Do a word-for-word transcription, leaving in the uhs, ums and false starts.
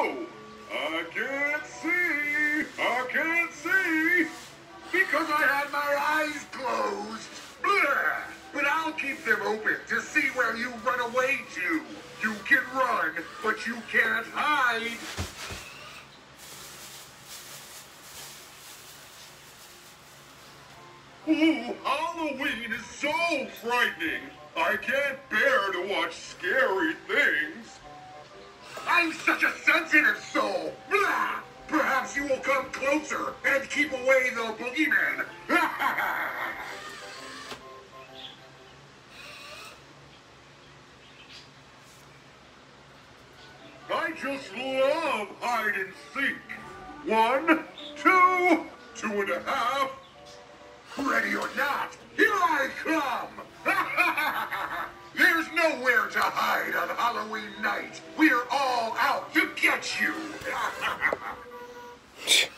Oh, I can't see. I can't see. Because I had my eyes closed. Blah. But I'll keep them open to see where you run away to. You can run, but you can't hide. Ooh, Halloween is so frightening. I can't bear to watch scary things. I'm such a sensitive soul. Blah. Perhaps you will come closer and keep away the boogeyman. I just love hide and seek. One, two, two and a half. Ready or not, here I come! There's nowhere to hide on Halloween night. We're all out to get you!